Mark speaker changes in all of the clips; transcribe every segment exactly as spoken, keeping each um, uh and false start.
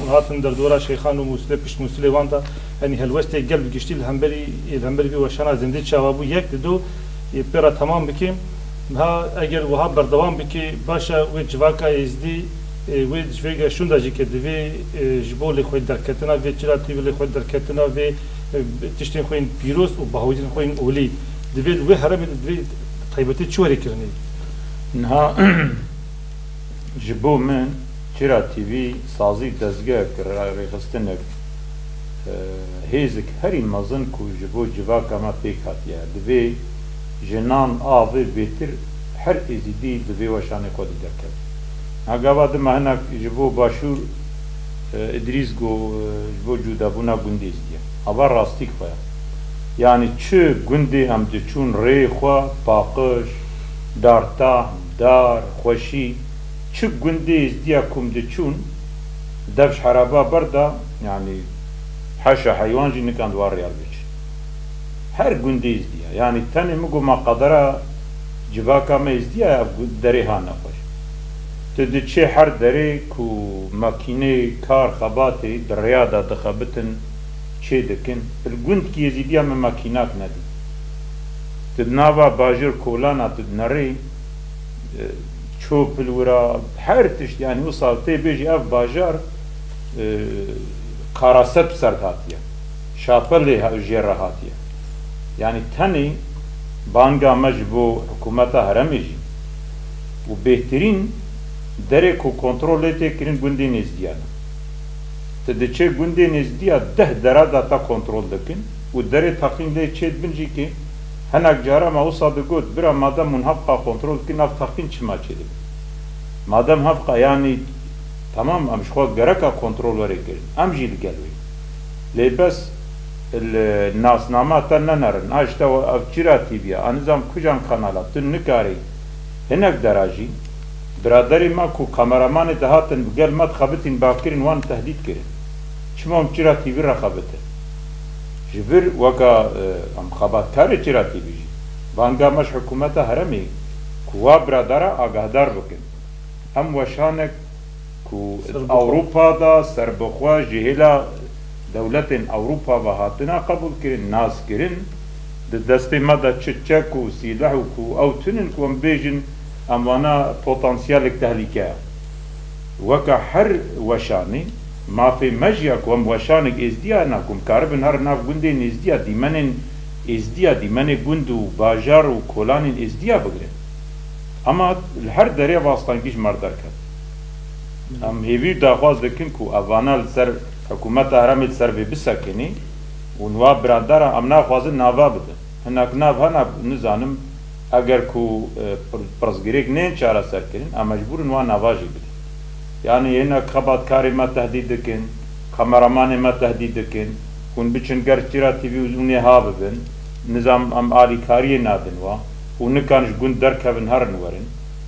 Speaker 1: هاتن در دورا شیخان و موسله پشت موسله وانتا یعنی هلوسته قلب گشتی الهمبری الهمبری في وشنا زنده شوابو یک دو يبرا تمام بكي ها اگر وها بردوام بكي باشا و جواكا ازدي و جويغا شوندا جي كدوي جبو لي خو دركتنا في تشراتي لي خو دركتنا في تشتين خوين بيروس و باهودين خوين اولي دبي و هرم دبي طيبتي تشوري كرني
Speaker 2: نها جبو من تشراتي في سازي دزغا ريخستنك هيزك هري مازن كو جبو جواكا ما بيكات يا دبي جنان آوه بيتر هر ازيدي دوی وشانه خود درکد. اگه ما هنگ جبو باشور ادریس گو جبو جودا بونا گندی ازدیه. اول راستیک خواه. یعنی چه گندی هم چون ری خواه پاقش دارتا دار خوشی چه گندی ازدیه کم چون دفش حرابا بردا یعنی حاشا حیوان جی نکان دوار ریال بیچ. هر گندی ازدیه یعنی تنی مگو ما قدره جواکا ما ازدیه دری ها نخوش تدی چه هر دری کو ماکینه کار خباتی در ریاده دخبتن چه دکن الگند کی ازدیه ما ماکیناک ندی تد ناوا باجر کولانا تد نری چوپل ورا هر تشت یعنی وصال تی بیجی اف باجر قراست بسرد هاتیه شاپل جیر هاتیه يعني تاني بانجا مجبو حكومتا هرمجي وبهترين درك وكنترولتي كرين گوندي نزديانا تدچه گوندي نزديا ده درادا تا كنترول دكن ودري تقين لي چيد بنجي كي هناك جارا ما وصاد قد برا مادام منحقا كنترول كي ناف تقين چما چيد مادام حقا يعني تمام امش خواه گركا كنترول وري كرين امجي لگلوي لي بس الناس نامات ننرن اشتا افجراتي بيا انظام كجان قنالات تنكاري هناك دراجي برادري ماكو كاميرامان دهاتن بقل ما تخبتين باكرين وان تهديد كرين شما افجراتي بي رخبته جبر وكا ام خبات كاري افجراتي بيجي بانگا مش حكومتا هرمي كوا برادرا آگاهدار بكن هم وشانك كو اوروبا دا سربخوا جهلا دولت اوروبا و هاتنا قبول کرن ناس کرن دست مادا چچک و سلاح و او تنن کم بیجن اموانا پوتانسیال تهلیکه وکا هر وشانی ما في مجيا كم وشانك ازديا ناكم كاربن هر ناف گندين ازديا ديمنن ازديا ديمن گندو باجار و كولان ازديا بگرن اما هر دري واسطان كيش مردار كد ام هيوي داخواز دكن كو افانا سر حكومت هرمت سر في بسكني ونواب برادر امنا خوازن ناوا بده هناك ناف هنا نزانم اگر كو پرزگريك نين چارا سر کرن ام مجبور نوا نواجي بده يعني هناك خبات كاري ما تهديد دكن كاميرامان ما تهديد دكن كون بچن گر چرا تي في وني هابن نظام ام آلي كاري نادن وا ونكانش گند در كبن هر نورن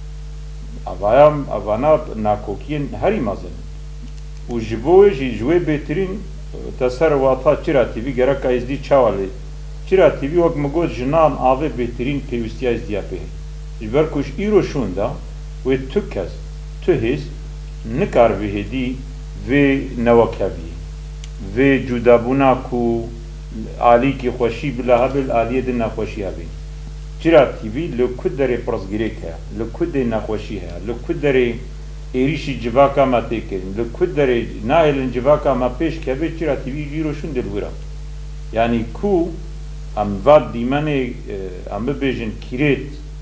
Speaker 2: اوایام اوانا ناکوکین هری مازن و جبوی جی جوی بهترین تسر واتا چرا تیوی گرک ازدی چاوالی چرا تیوی وقت مگود جنان آوه بهترین پیوستی ازدیا به جبر کش ایرو شوندا و تو کس تو هیس نکار بهدی و نوکوی و جدابونا کو آلی کی خوشی بلا هبل آلیه دی نخوشی هبین چرا تیوی لکود داره پرزگیره که لکود نخوشی ها لکود داره ایریشی جواکا ما تکرین لکود داره نایلن جواکا ما پیش که به چرا تیوی جیروشون دلورا یعنی کو ام واد دیمنه ام ببیجن کیریت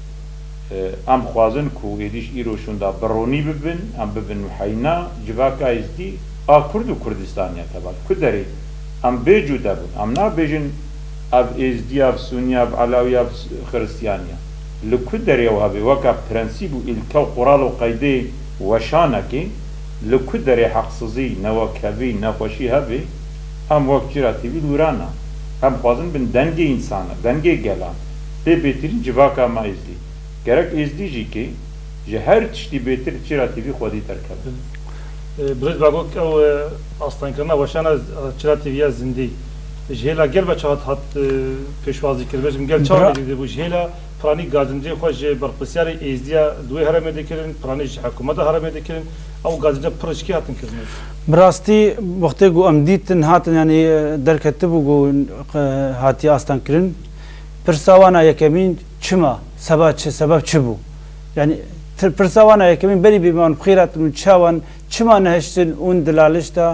Speaker 2: ام خوازن کو ایدیش ایروشون دا برونی ببین ام ببین محینا جواکا ازدی آ کرد و کردستانیا تبا کود داره ام بیجو دابون ام نا بیجن اب ازدی اب سونی اب علاوی اب خرستیانیا لکود داره و هبه وکا پرنسیب و الکو قرال و قیده وشانکی لکود داره حقصزی نوکوی نخوشی هبه هم وقت جرا تیوی دورانا هم خوازن بین دنگه انسانا دنگه گلان ده بهترین جواکا ما ازدی گرک ازدی جی که جه هر تشتی بهتر جرا تیوی خودی ترکب
Speaker 1: برز باگوک او آستان کرنا وشانا جرا تیوی زندی جهلا گل بچه هات هات پیشوازی کرد بچم گل چهار میدید بو جهلا پرانی گازنده خوش برپسیار ایزدیا دوی هرم دکرین پرانی حکومت هرم دکرین او گازنده پرش کی هاتن کردن
Speaker 3: براستی وقتی گو امدیتن هاتن یعنی در کتبو گو هاتی آستان کرن پرساوانا یکمین چما سبب چه سبب چه بو یعنی پرساوانا یکمین بری بیمان بخیراتن چاوان چما نهشتن اون دلالش تا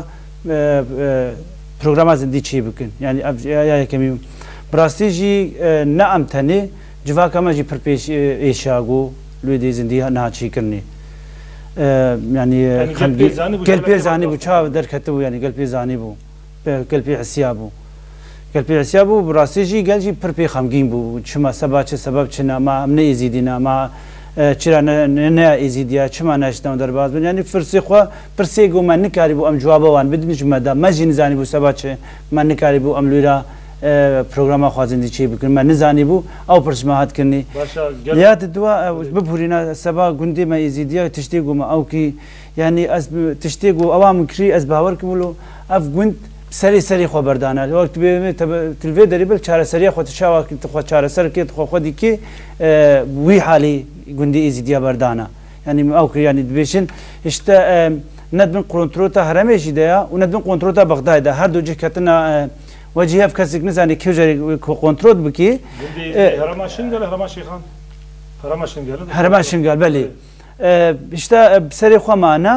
Speaker 3: برنامه زندگی چی بکن یعنی یا یکمین براستی جی نه امتنی جواکا ما جی پرپیش ایشاگو لودی زندگی نهچی کرنی يعني قلبي زاني بو شاف در كتبو يعني قلبي زاني بو قلبي حسيابو قلبي حسيابو براسيجي قال جي بربي خمجين بو شما سبب سبب شنا ما من يزيدنا ما چرا نه يزيديا شما ناشتم در باز يعني فرسي خو فرسي گو من نكاري بو ام جواب وان بدون جمدا ما جين زاني بو سبب من نكاري بو ام لورا برنامه خوازندی چی بکن من نزانی بو او پرسماهات کنی لیات دوا ببورینا سبا گندی ما ایزیدیا تشتیگو ما او کی یعنی از تشتیگو اوام کری از باور کمولو اف گند سری سری خو بردانه وقت به تلوی دریبل چاره سری خو تشاوا خو چاره سر کی خو خودی کی وی حالی گندی ایزیدیا بردانه yani او ki yani beşin işte ندبن قرنطروتا هرمشی دیا و ندبن قرنطروتا بغداد هر دو جهتنا وجهه في كسك نزاني كيف جري كونترول بكي
Speaker 1: هرماشين قال هرماشي خان هرماشين قال
Speaker 3: هرماشين قال بلي اشتا بسري خو معنا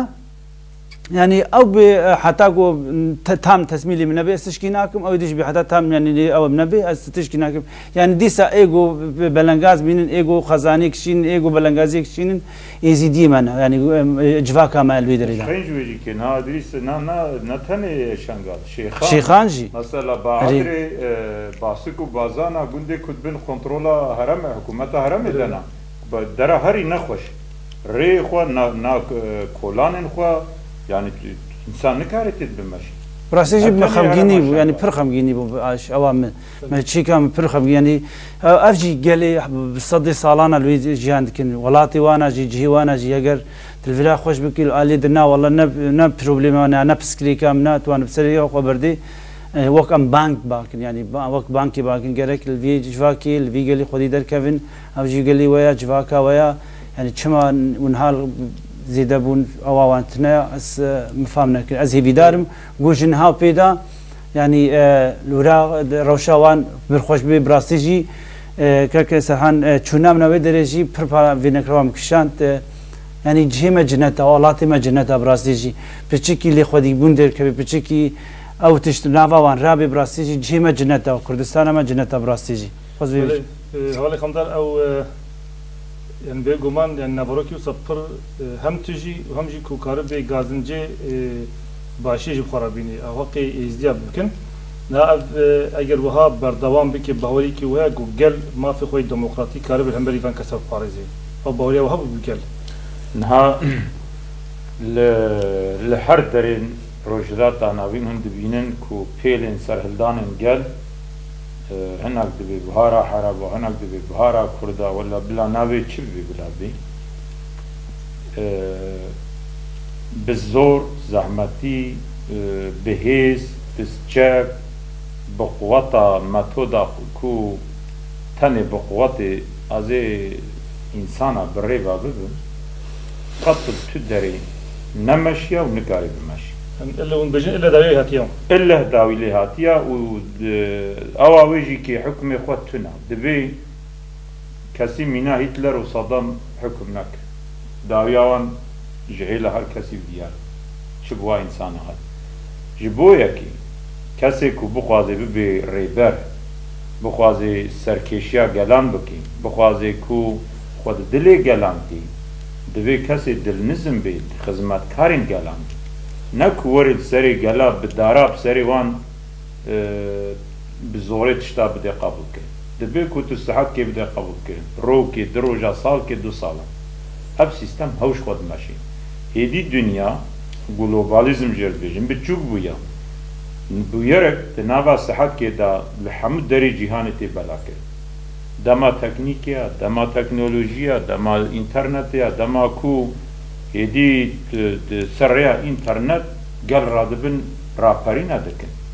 Speaker 3: يعني او حتى تام تسميلي من نبي استشكيناكم او يدش بحتى تام يعني او نبي استشكيناكم يعني ديسا ايجو بلنغاز من ايجو خزاني كشين ايجو بلنغازي كشين يزيدي من يعني جواكا ما الويدري ده
Speaker 2: خنج ويجي كن ها ادريس نا نا نتني شنغال شيخان
Speaker 3: شيخان جي
Speaker 2: مثلا بعدري باسكو بازانا غندي كتبن كنترولا هرم حكومه هرم دنا درا هري نخوش ري خو نا كولان خو يعني انسان نكارت بمشي
Speaker 3: براسي جيب خمجيني يعني بر خمجيني بو اش اوام ما شي كان بر خمجيني يعني افجي قالي بصدي صالانه لوي جيان كن ولاتي وانا جي جي وانا جي اگر الفلا خوش بكيل علي دنا والله نب نب بروبليم انا نب سكري كام نا توان بسري خبردي وك ام بانك باكن يعني وك بانكي باكن جرك الفي جواكي الفي قالي خدي در كيفن او جي قالي ويا جواكا ويا يعني كما ونهال زيدا بون اوانتنا اس مفهمنا از هي بدارم جوجن ها بيدا يعني لورا روشاوان برخوش بي براستيجي كك سرحان چونام نوي درجي پر وينكروام كشانت يعني جهمه جنتا ولاتي ما جنتا براستيجي بچكي لي خدي بوندر كبي بچكي او تشت نافوان رابي براستيجي جهمه جنتا كردستان ما جنتا براستيجي خذ
Speaker 1: حوالي خمدار او yani be guman yani navaroki sapır hem tüji hem ji kukarı be gazınca başı ji xarabini avaqi izdiya bükün na eğer vaha berdavam biki bahori ki ve gel ma fi xoy demokratik karı bir hemberi van kasab parizi o bahori vaha bu gel
Speaker 2: نها لحر درين روجلات ناوين هند بينن كو بيلن سرهلدانن gel هناك دبي بهارا حرب وهناك دبي بهارا كردا ولا بلا ناوي تشبي بلا بي بالزور زحمتي بهيز بسجاب بقوة ماتودا كو تاني بقوة ازي انسانا بريبا ببن قطب تدري نمشيا ونقاري بمشي
Speaker 1: الا ونبجن الا داوي هاتيا
Speaker 2: الا داوي لي هاتيا و او ويجي كي حكم اخوتنا دبي كسي منا هتلر وصدام حكمناك داوياوان جهيل هر كسي ديار شبوا انسان هاد جبويا كي كسي كو بخوازي ببي ريبر بخوازي سركيشيا گلان بكي بخوازي كو خود دلي گلان دي دبي كسي دل نزم بيت خدمت كارين گلان نك ورد سري گلا بداراب سري وان بزوري تشتا بدي قبول كي دبي كو تستحق كي بدي قبول كي رو كي دروجا سال كي دو سال اب سيستم هوش خود ماشي هيدي دنيا globalizm جربيجن بتشوك بويا بويرك تناوا صحت كي دا لحمد دري جهانتي بلاكر دما تكنيكيا دما تكنولوجيا دما انترنتيا دما كو هدي سريا انترنت قال رادبن رابرين دكن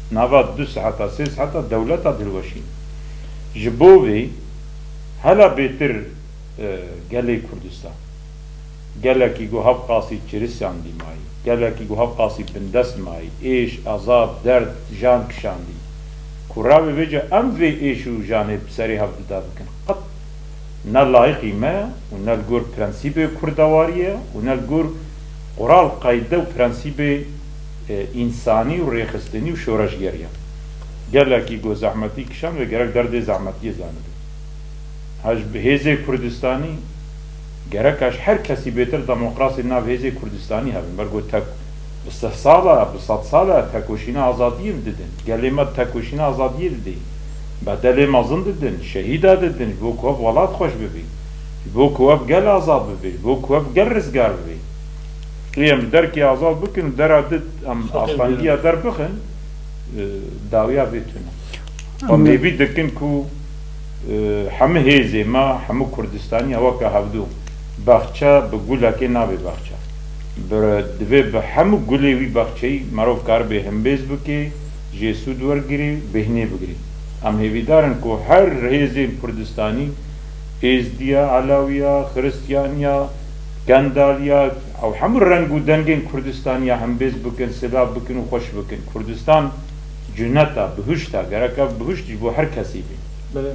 Speaker 2: نافات دو ساعتا سي ساعتا دولتا دلوشين جبوبي هلا بيتر قالي كردستان قالك يقو هب قاسي تشريسان دي ماي قالك يقو هب قاسي بندس ماي ايش عذاب درد جان كشان دي كراوي بيجا ام في ايشو جانب سري هب دابكن قط نلايقي ما ونلقور برانسيبي كردواريه ونلقور قرال قايده وبرانسيبي انساني وريخستني وشورشگريه قالك يقو زحمتي كشان وقالك درد زحمتي زانب هاج بهيزي كردستاني گرکش هر کسی بهتر دموکراسی ناو هیزی کردستانی هستند. برگو تک بیست ساله، بیست ساله تکوشینا آزادی دیدن. گلیمت تکوشینا آزادی دیدی. بدل مازن دیدن، شهیدا دیدن. بو کوب ولاد خوش ببی. بو کوب گل آزاد ببی. بو کوب گل رزگار ببی. قیم در کی آزاد بکن در عدد ام آسانگی در بخن داویا بیتونه. و میبی دکن کو همه هیزی ما همه کردستانی هوا که هفدو باخچه بگوله که نابی باخچه بر دوی به همه گوله وی باخچه‌ای مروف کار به هم بیز بکی جسود ورگیری بهنه بگیری ام هیوی دارن که هر هیزی کردستانی ازدیا علاویا خریستیانیا گندالیا او همه رنگ و دنگین کردستانیا هم بیز بکن سلاح بکن و خوش بکن کردستان جنتا بهشتا گرکا بهشتی بو هر کسی بی
Speaker 1: بله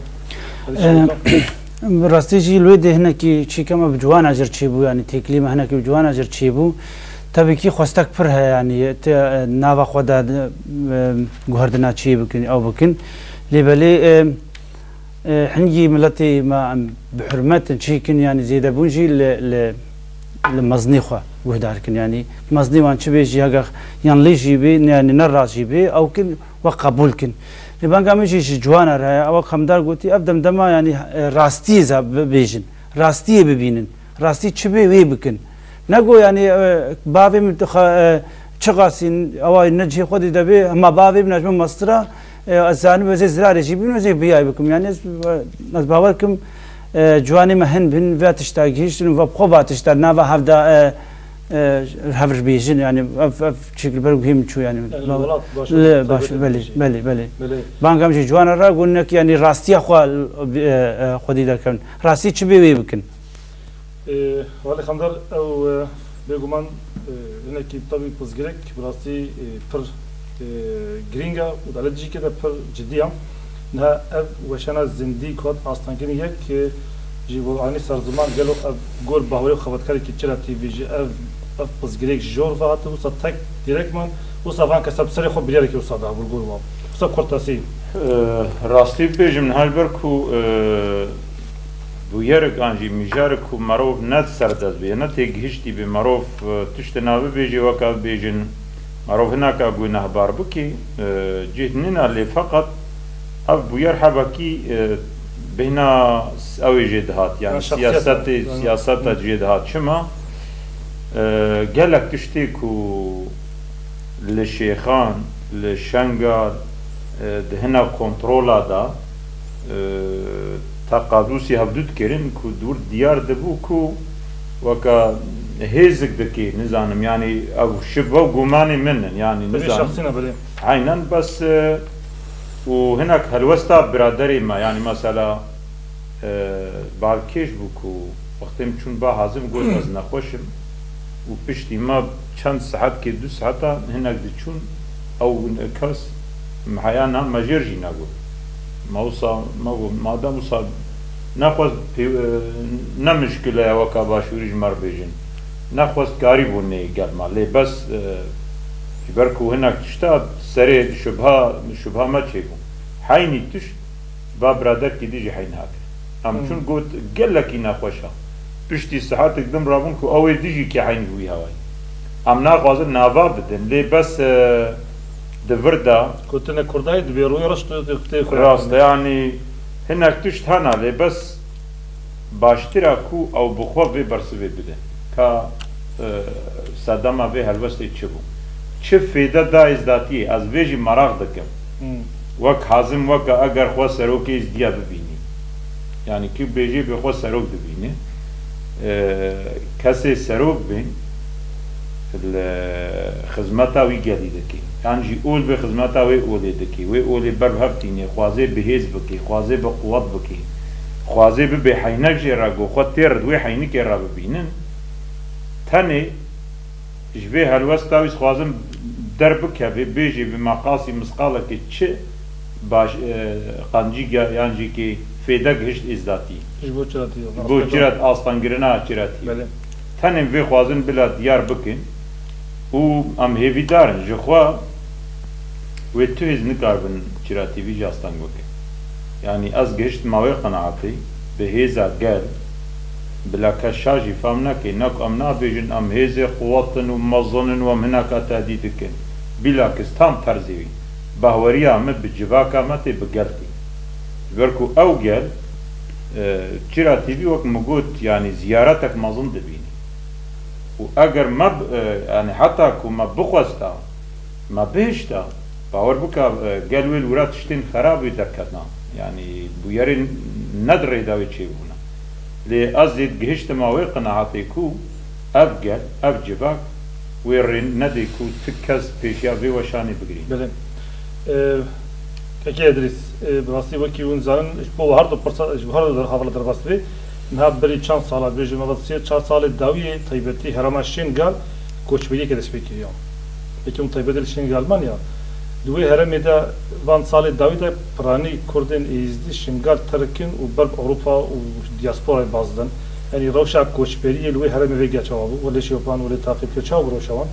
Speaker 3: راستی جی لوی هنا کی چی کم بجوان اجر چی بو یعنی تکلیم هنا کی بجوان اجر چی بو تبی کی خواستک پر ہے یعنی ناوا خدا گوهردنا چی بکن او بکن لبلی حنجي ملتي ما بحرمت چی کن یعنی زیاده بونجی ل لمزنی خو وهدار کن یعنی مزنی وان چی بیش یاغ یان لیجی بی یعنی نراجی بی او کن وقبول کن لبان قامش جوانا رأي أو خمدار قلتي أبدم دما يعني راستي زاب بيجن راستي ببينن راستي شبه وي بكن نقول يعني بابي متخ شقاسين أو نجي خدي دبي ما بابي بنجم مصرة أزاني بزي زراري جيبين وزي بياي بكم يعني ناس باوركم جواني مهن بن فاتشتاقيش وبخوباتشتاق نافا هفدا هفر بيجن يعني بشكل برقهم شو يعني لا باش بلي بلي بلي بانكم شيء جوانا را قلنا يعني راستي أخو خدي ذا كان راستي شبيه ويبكن
Speaker 1: والله خمدار أو بيجومان هنا كي طبي بزجرك براستي بر جرينجا ودالجي كده بر جديا نها أب وشنا زندي كود أصلا كني هيك جيبوا عني صار زمان قالوا أب قول بهوري وخبط كاري كتير تي في جي أب أب بزجرك جور فهات وصل تك ديريك من وصل فان كسب سري خو بيريك وصل ده بالقول ما وصل كورتاسي
Speaker 2: راستي بيجم هالبركو بويرك أنجي ميجاركو معروف نت سرداز بيه نتيج هشتي بمعروف تشتنابي بيجي وكال بيجن معروف هناك أقول نهبار بكي جهتنا اللي فقط أب بوير حبكي بهنا أوي جدهات يعني سياسات سياسات جدهات شما قالك تشتيكو للشيخان للشنغال هنا كنترولا دا تقادوسي هبدود كرين كو دور ديار دبو كو وكا هيزك دكي نزانم يعني او شبه وقوماني منن يعني نزانم عينا بس وهناك هلوستا برادري ما يعني مثلا بالكيش بوكو وقتم چون با حازم قول از نخوشم وبشتي ما چند ساعت كي دو ساعتا هناك دي چون او كاس محيانا مجرجي نقول موصى ما ما دام وصل ناخذ نمشكله وكا باشوريج مر بيجن ناخذ قريب وني قال ما لي بس يبركو هناك تشتاد سري شبهه شبهه ما تشيبو حيني تش باب برادر كي ديجي حين هاك ام شون قلت قال لك ناخوشها بشتي ساعات قدام رابونكو او ديجي كي حين وي هواي ام ناخذ نافا بدن لي بس دفردا
Speaker 1: كنت انا كرداي دبيرو رشت
Speaker 2: راست يعني هناك تشت هنا لي بس باشترا كو او بخوا في برسوي بده كا صدام في هلوستي تشبو چه فيدا دا ازداتي از ويجي مراغ دكم وك حازم وك اگر خو سروك ازديا ببيني يعني كي بيجي بخو سروك ببيني كاسي سروك بين الخدمتا وي قالي دكي یانجی ئول بێ خزمەتا وێ ئۆلێ دەکەی وێ ئۆلێ بەر هەفتینێ خوازێ بەهێز بکەی خوازێ بە قووەت بکەی خوازێ ببێ حەینەک ژێرا گۆخۆت تێرت وێ حەینەکێ ڕاببینن تەنێ ji vê helwesta wî dixwazim derbikeve bêjî bi maqasî misqalekê çi baş qancî yan jîkê fêde gihişt êzdatî bo cirat astangirina ciratî tenê vê xwazin bila diyar bikin û em hêvîdarin ji xwe wê tu hêz nikarbin ciratî vî jî astang bikin yanî ez gihiştim wê qenaetê bi hêza gel بلا كشاجي فهمناكي ناك ام نابيجن ام هيزي قوتن ومظنن ومناك تهديدكن بلا كستان ترزيوي باوريا مد بجواكا متي بقلتي بركو او قل تشيرا تي في وقت موجود يعني زيارتك مظن دبيني واجر ما يعني حتى كو ما بخوستا ما بهشتا باور بكا قالوا الورات تشتين خراب دركتنا يعني بويرين ندري داوي تشيبونا لي أزيد جهشت ما ويقنا عطيكو أبجل أبجبك ويرين نديكو تكز بيشيا في وشاني بقرين.
Speaker 1: بله. كي أدرس براسي وكي ونزان إشبه هردو برصا إشبه هردو در حافظ در بسبي نها بري چند سالة بيجي مدرسية چند سالة داوية طيبتي هرماشين قال كوش بيجي كده سبيكي يوم. بيجون طيبتي الشين قال من يا دوی هرمی دا وان سال داوی دا پرانی کردن ایزدی شنگال ترکن و برب اروپا و دیاسپورای بازدن یعنی روشا کوچبری دوی هرمی ویگا چاوابو ولی شیوپان ولی تاقیب که چاو روشوان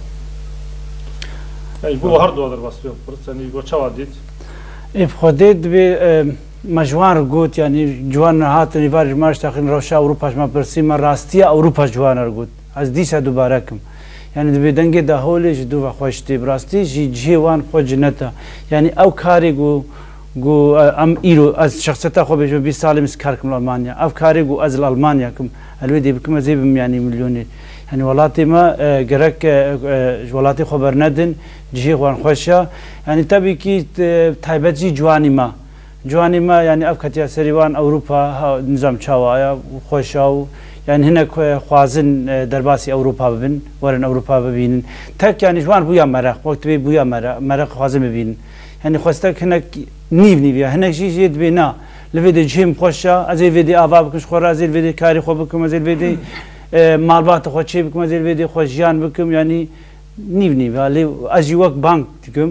Speaker 1: یعنی بو هر دو در باس بیو پرس یعنی بو چاو دید
Speaker 3: اف خودید به مجوان رگوت یعنی جوان هات نیوار جماش تاقین روشا اروپاش ما پرسی ما راستی اروپا جوان رگوت از دیسا دوباره کم يعني دبي دنجي ده هولي جدوا خوشتي براستي جي جيوان خو جنتا يعني او كاري جو جو ام ايرو از شخصيته خو بيجو بي سالم سكاركم المانيا او كاري جو از المانيا كم الودي بكم زي يعني مليوني يعني ولاتي ما جرك ولاتي خبر ندن جي وان خوشا يعني تبي كي تايبت جي جواني ما جواني ما يعني او كتيا سريوان اوروبا نظام چاوايا خوشاو يعني هنا خوازن درباسي أوروبا ببين ورن أوروبا ببين تك يعني جوان بويا مرق وقت بي بويا مرق مرق خوازن ببين يعني خواستك هناك نيف نيفيا هناك شيء جد بينا لفيدي جيم خوشة أزي فيدي آبا بكمش خورا أزي فيدي كاري خو بكم أزي فيدي مالبات خو شيء بكم أزي فيدي خو جيان بكم يعني نيف نيفيا لي أجي وقت بانك تكم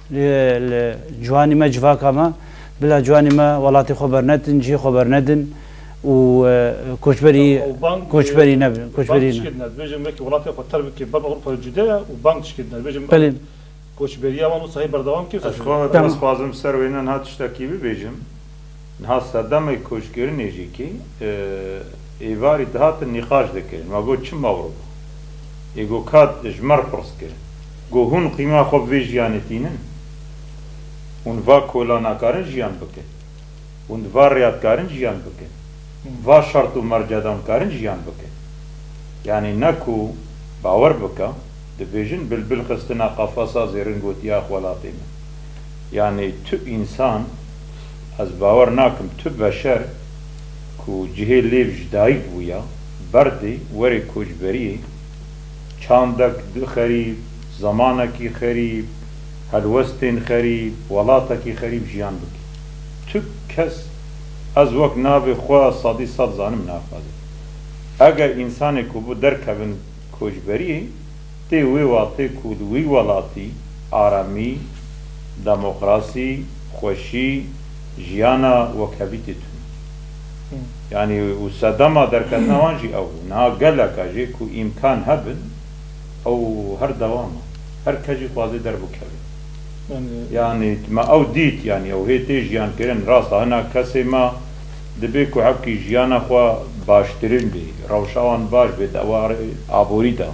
Speaker 3: جواني ما جواكا ما بلا جواني ما ولاتي خبر ندن جي خبر ندن وكوشبري كوشبري نبي كوشبري
Speaker 1: تشكيلنا بيجي مكي ولاتي خطر بكي برا أوروبا الجديدة وبنك تشكيلنا بيجي
Speaker 3: بله
Speaker 1: كوشبري أمانو صحيح بردوام كيف
Speaker 2: أشخاص بس فازم سر وينا نها تشتكي بيجم نها صدام كوشكير نيجيكي إيواري دهات النقاش ذكرين ما قلت شم أوروبا يقول كاد جمر برسكر قو هون قيمة خوب في جيانتينن ونفا كولانا كارن جيان بكي ونفا رياض كارن جيان بكي و شرط و مرجدان کارن جیان بکه یعنی نکو باور بکه دبیجن بلبل خستنا قفصا زیرن گوتیا خوالاتی من یعنی تو انسان از باور ناکم تو بشر کو جهه لیو جدایی بویا بردی وری کوچبری چاندک دو خریب زمانکی خریب هلوستین خریب ولاتکی خریب جیان بکه تو کس از وقت نابی خواه صدی صد زانم نافذ اگر انسان کو بو درکبن کوچبری تی وی واتی کود وی ولاتی آرامی دموکراسی خوشی جیانا وکبیتی تون یعنی و صدما درکتنا وانجی او نا گلکا جی کو امکان هبن او هر دوام هر کجی خوازی در بکبی يعني ما او ديت يعني او هي تيج يعني كرن راسا هنا كسي ما دبيكو حكي جيانا خوا باشترين بي روشاوان باش بي دوار عبوريدا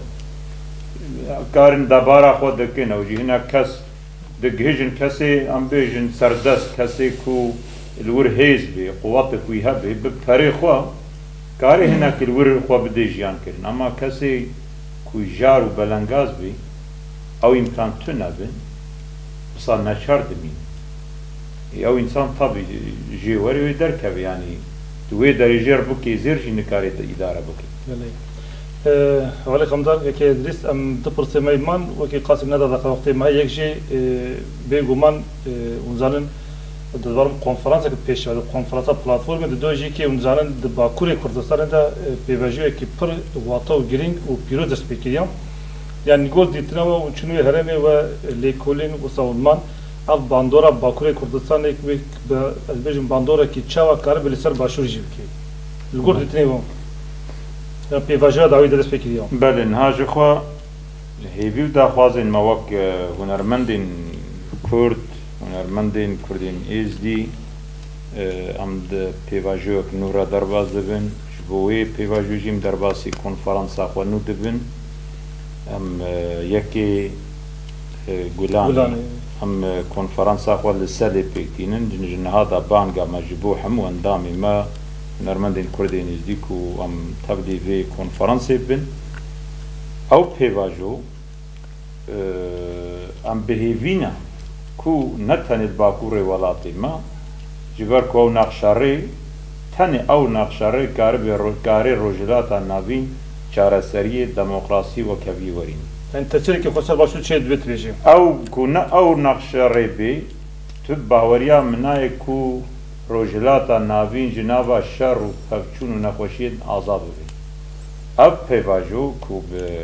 Speaker 2: كارن دبارا خوا دكين او جي هنا كس دقهجن كسي ام بيجن سردس كسي كو الور هيز بي قواتك ويهب ببتاري خوا كاري هنا كالور خوا بدي جيان كرن اما كسي كو جار وبلنغاز بي او امكان تنبن صار نشر دمين او انسان طبي جيوري ويدركب يعني توي درجير بوكي زيرجي نكاري اداره بوكي
Speaker 1: وعليكم دار كي درس أم دبرس مايمان وكي قاسم ندا ذاك وقت ما يكشي بيجومان ونزالن دبرم كونفرنس كبيش هذا كونفرنس بلاتفورم دوجي كي ونزالن دباكوري كردستان دا بيفاجو كي بر واتو جرينج وبيرو دسبيكيام يعني نقول ديتنا وشنو هرمي وليكولين وسولمان اف باندورا باكوري كردستان اك بيجم باندورا كي تشاوا كارب لسر باشور جيبكي نقول ديتنا بيفاجو داوي دسبيكيام
Speaker 2: بله نهاج خو هيفيو دا خوازن موك هنرمندين كرد هنرمندين كردين از دي ام د بيفاجو نورا درباز دبن شبوي بيفاجو جيم درباسي كونفرنس اخو نو دبن ام يكي غولان ام كونفرنس اخو لسالي بيتينن جن هذا بانغا مجبو حمو اندامي ما هنرمندين كردين از دي كو ام تبدي في كونفرنس بن او بيفاجو ام بهيفينا كو نتني باكور ولاتي ما جبر كو نقشاري تني او نقشاري كارب كاري روجلات النافين چارەسەریە دەمۆکراسی و کەوی وەرین
Speaker 1: انت تشركي خسر باشو تشي دبت بيجي
Speaker 2: او كنا او نقشاري بي تو باوريا منای کو روجلات النافین جنابا شر و پفچون و نخوشید آزاد بي اب پیواجو کو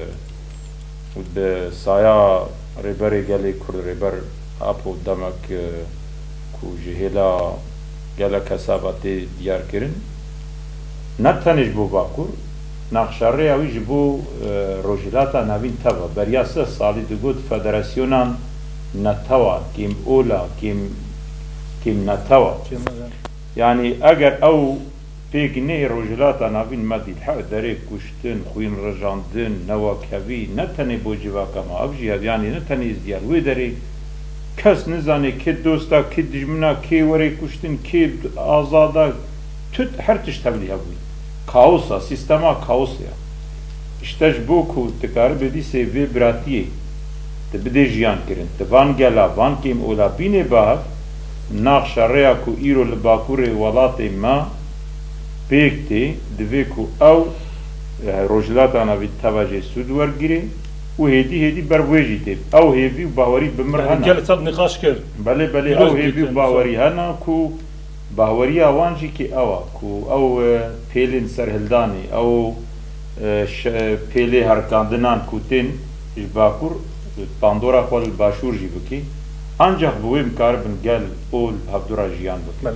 Speaker 2: به سایا ریبری گلی کرد ریبر اپو دمک کو جهلا گلا کسابتی دیار کرن نتنش بو باکور نقشاره اوی جبو روجلاتا نوین توا بریاسه سالی دگود فدراسیونان نتوا کیم اولا کیم کیم نتوا يعني اگر او بيجني رجلات نافين مدي الحق دريك كشتن خوين رجاندن نواكبي نتني بوجبا كما ابجي يعني نتني ازديال ويدري كس نزاني كي دوستا كي دجمنا كي وري كشتن كي آزادا تut her tiştevli yapıyor. Kaosa, sistema kaos ya. İşte bu ku tekrar bedi se vibratiye. Te bede jiyan kirin. Te van gela van kim ola bine bah ناخشاريا كو إيرو لباكوري ولاتي ما بيكتي دويكو أو رجلات أنا في التواجه سود ورقري وهيدي هيدي برويجي تيب أو هيبي باوري بمرهنا
Speaker 1: قال صد نقاش كر
Speaker 2: بلي بلي أو هيبي باوري هنا كو باوري أوانجي كي أوا كو أو بيلين سرهلداني أو بيلي هركاندنان كوتين إش باكور باندورا خوال الباشور جيبكي ancak bu imkarın gel ol Abdurrahman jiyan bak.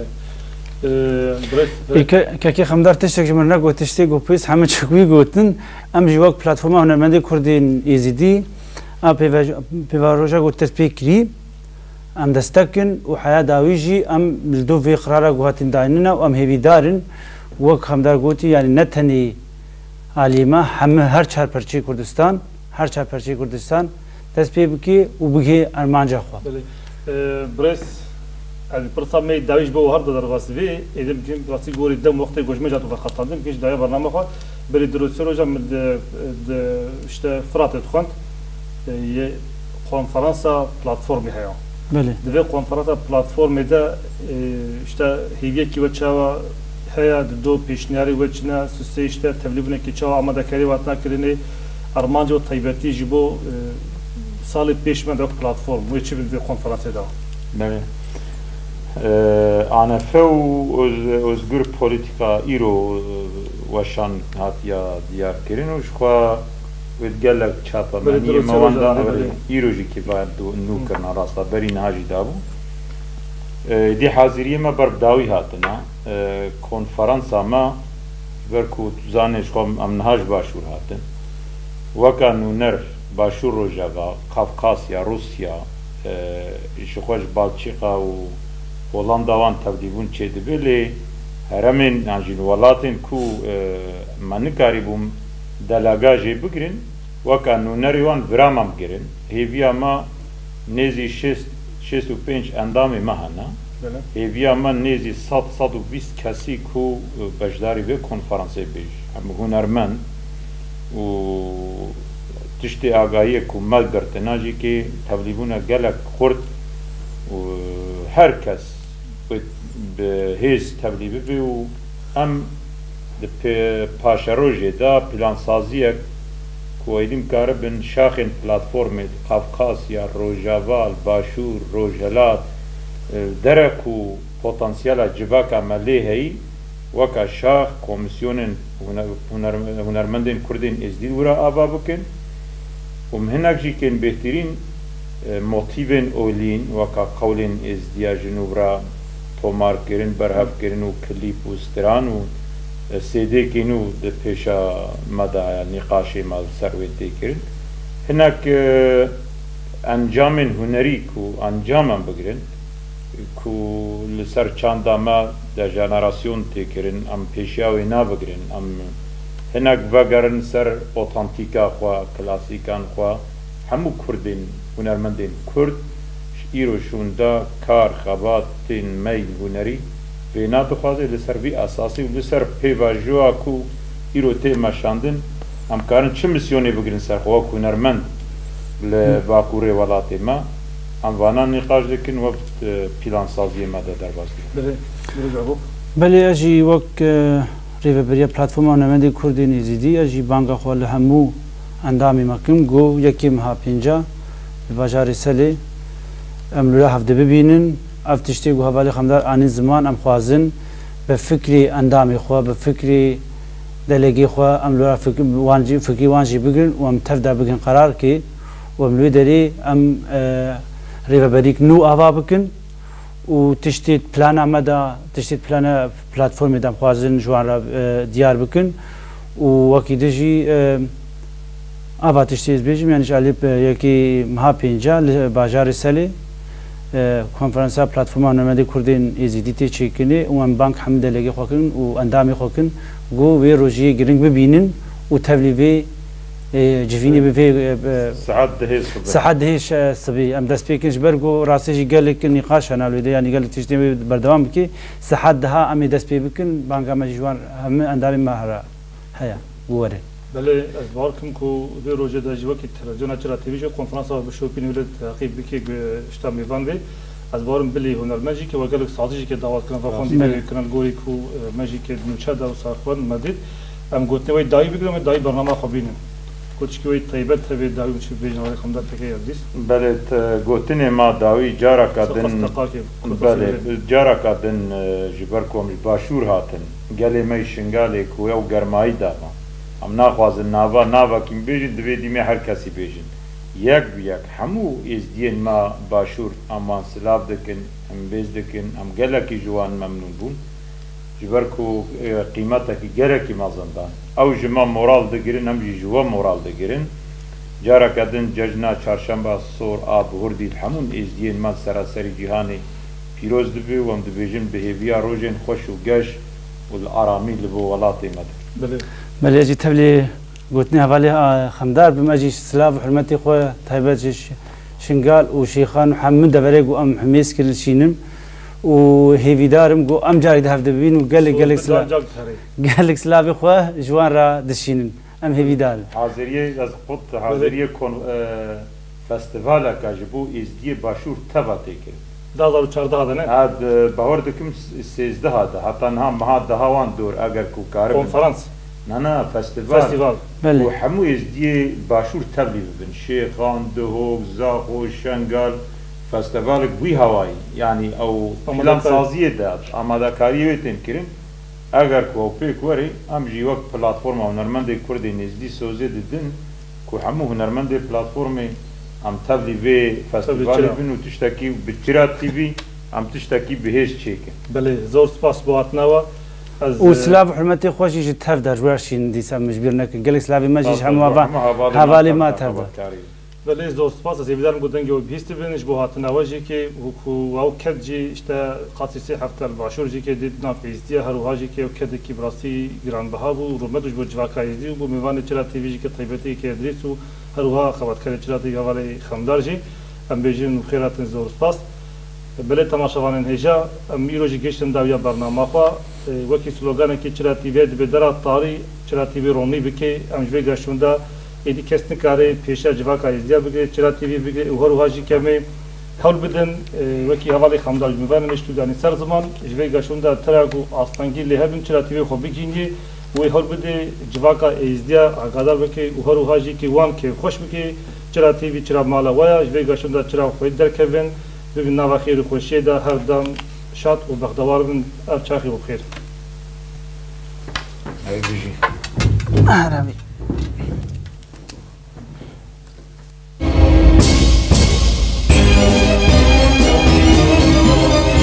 Speaker 1: Bale.
Speaker 3: Ki xamdar tiştek jmerna gotişte gopis hamı çıkwi gotin am jivak platforma hunermendê Kurdên Êzîdî a pêvaroja got tespî kirî am destekin û heya dawî jî em li dû vê qirara guhatin dayînina û em hêvîdarin wek xamdar gotî yani ne tenê alîma hemû her çarperçê Kurdistan her çarperçê Kurdistan تسبيب كي وبقي المانجا خوا.
Speaker 1: بريس البرصة مي داويش بو هرد درغاس في إذا يمكن راسي قولي الدم وقت يقولش ما جاتو خطاندم كيش دايا برنامج خوا بري دروسير وجا من د شتا فرات تخوند كونفرنسا بلاتفورم هيا.
Speaker 3: بله.
Speaker 1: دفع كونفرنسا بلاتفورم ده شتا هيجي كي وتشاوا هيا دو بيشنياري وجنا سوسي شتا تبليبنا كي تشاوا عمدا كري واتنا كريني أرمانجو طيبتي جبو سال پیش من داخل پلتفرم و چی بودی کنفرانس دا؟
Speaker 2: بله. آن فو از ازگور پولیتیکا ایرو وشان هاتیا دیار کردن و شخوا ودگلک چاپا منی مواندا ایرو جی که باید نو کرنا راستا بری نهاجی دابو. دی حاضریه ما بربداوی هاتنا کنفرانس ما برکو زانش خم ام نهاج باشور هاتن وکانو نر باشور روجاوا قفقاسیا روسیا شخوش بالچیقا و هولندا وان تبدیبون چه دبلی هرمین ناجین ولاتن کو منکاری بوم دلاگاجی بگرین وکانو نریوان برامم گرین هیویا ما نزی شست شست و پنج اندامی مهانا هیویا ما نزی صد صد و بیست کسی کو بجداری به کنفرانسی بیش هم هنرمند و تشتي آگاهی کو مال برتناجی که تبلیغونه گلک خورد و هر کس به هیز تبلیغ بی و ام د پاشروجی دا پلان سازی کویدیم کار بن شاخن پلتفرم قفقاسیا روجاوال باشور روجلات درک و پتانسیل جواک عملی هی وکا شاخ کمیسیون هنرمندین کردین ازدید ورا آوا بکن و مهنک جی کن بهترین موتیوین اولین وکا قولین ازدیا جنوبرا تومار کرن برهف کرن و کلیپ و ستران و سیده کنو ده پیشا مدى نقاشی مال سرویتی کرن هناك انجام هنری کو انجام بگرن کو لسر چاندا ما ده جنراسیون تکرن ام پیشاوی نا بگرن ام هناك بگرن سر اوتانتیکا خوا کلاسیکان خوا همو کردین هنرمندین کرد ایروشون دا کار خباتین میل هنری بنا بخوازه لسر وی اساسی و لسر پیواجوا کو ایرو تی مشاندن ام کارن چه مسیونی بگرن سر خوا هنرمند لباکوری ولاتی ما ام وانا نقاش دکن وقت پیلان سازی ما ده در باز
Speaker 1: بله بله
Speaker 3: بله اجی وقت ریو بریا پلتفرم هنرمندی کردی نزیدی اجی بانگا خوال همو اندامی مکم گو یکی مها پینجا بباجار سلی ام لولا هفته ببینن افتشتی گو حوالی خمدار آنی زمان ام خوازن به فکری اندامی خواه به فکری دلگی خواه ام لولا فکر وانجی فکری وانجی بگرن و ام تفدا بگن قرار کی و ام لوی داری ام ریو بریک نو آوا بکن و تشتیت پلانا مدا تشتیت پلانا پلتفرمی دام خوازن جوان را دیار بکن و وکی دجی آوا تشتیت بیجم یعنی شالیب یکی مها پینجا باجار سلی کنفرانسا پلتفرم هنرمندی کردین ازیدیتی چیکنی و ام بانک حمد لگی خوکن و اندامی خوکن گو وی روزی گرینگ ببینن و تبلیغی جفینی به
Speaker 2: ساعت دهش
Speaker 3: ساعت دهش صبی ام دست پیکنش برگو راستش گلک نقاش هنالو ده یعنی گلک تشتی بردوام بکی ساعت ده امی دست پی بکن بانک ام جوان هم اندامی مهرا هیا گوره
Speaker 1: بله از بارکم کو دو روزه داشتی وقتی تلویزیون چرا تیویش کنفرانس ها به شوپین ولد تعقیب بکی اشتام میوان بی از بارم بلی هنرمندی که وگلک سازی که دعوت کردن و خواندی کردن گویی کو ماجی که نوچه داو ساخوان مدید ام گوته وی دایی بگیرم دایی برنامه خوابینم کچکی وی طیبت تبی دایی چی بیشتر خمدار تکی ازدیس
Speaker 2: بله گوتنی ما دایی جارا کردن بله جارا کردن جبر کوم باشور هاتن گلی می شنگالی کوی و گرمایی دام ام ناخوازن ناوا ناوا کیم بیشتر دویدی می هر کسی بیشتر یک بیک همو از دین ما باشور امان سلاب دکن ام بیز دکن ام گله کی جوان ممنون بون جبر کو قیمتا کی گره کی مازندان او جما مورال دگیرن هم جوا مورال دگیرن جارا کدن ججنا چهارشنبه سور آب وردی همون از دین ما سراسری جهانی پیروز دبی و ام دبیجن بهویا روزن خوش و گش و الآرامی لبو ولاتی مد
Speaker 1: بله
Speaker 3: بله اجی تبلی گوتنی حوالی خمدار بم اجی سلاف و حرمتی خواه تایبت شنگال و شیخان محمد دبره گو ام حمیس کرد شینم و هیویدارم گو ام جاری ده هفته ببین و گلک گلک سلاف گلک سلاف خواه جوان را دشینن ام هیویدار
Speaker 2: حاضریه از خود حاضریه کن فستیوال کاجبو ازدی باشور تبا تکر
Speaker 1: دازار چارده هذا نه
Speaker 2: هاد باور دکم سیزده هذا حتی نه مها دهوان دور اگر کو کار
Speaker 1: کنفرانس
Speaker 2: نه نه فستیوال
Speaker 1: فستیوال
Speaker 2: و همو ازدی باشور تبلیغ بن شیخان دهوک زاخو شنگال فستیوال گوی هوایی یعنی او پلان سازی داد آماده کاریه تن کرن اگر کو پیک وری ام جی وقت پلتفرم هنرمند کردی نزدی سوزی دیدن کو همو هنرمند پلتفرم ام تبلیغ فستیوال بنو تشتکی بچرات تی وی ام تشتکی بهش چیکن
Speaker 1: بله زور سپاس بواتنا و
Speaker 3: و سلاف حرمتی خوشی جت تفدر ورشین دیسا مجبور نکن گلی سلافی ماجیش همه حوالی ما تفدر
Speaker 1: بله زور سپاس از ایدارم گفتن که بیست بینش بواتنا و جی که و او کد جی اشتا قاطسی هفته الباشور جی که دید نافیزدی هر و هاجی که کد کی براسی گران بها و رومدوش بود جواکایزی و بمیوان چرا تیویجی که طیبتی که ادریس و هر و ها خواد کرد چرا تی حوالی خمدار جی ام بیجین خیرات زور سپاس بله تماشاوان هجا میروجی گشتن داویا برنامه خوا وکی سلوگانه که چرا تیوی به درات تاری چرا تیوی رومی بکی امجوی گشتوندا ایدی کسنی کاری پیشا جواکا ازدیا بگه چرا تیوی بگه و هر واجی کمی حول بدن وکی حوالی خمدار میوان مشتودانی سر زمان جوی گشتوندا تراغو آستانگی لهبن چرا تیوی خو بگینی و هر بده جواکا ازدیا آگادار بکی و هر وهاجی کی وان کی خوش بکی چرا تیوی چرا مالا ویا جوی گشتم دا چرا خود در کردن ببین نوا خیر و خوشی دا هر دم شاد و بخدوار بن اب چاخی و خیر.
Speaker 2: ای بیجی.
Speaker 3: آرامی.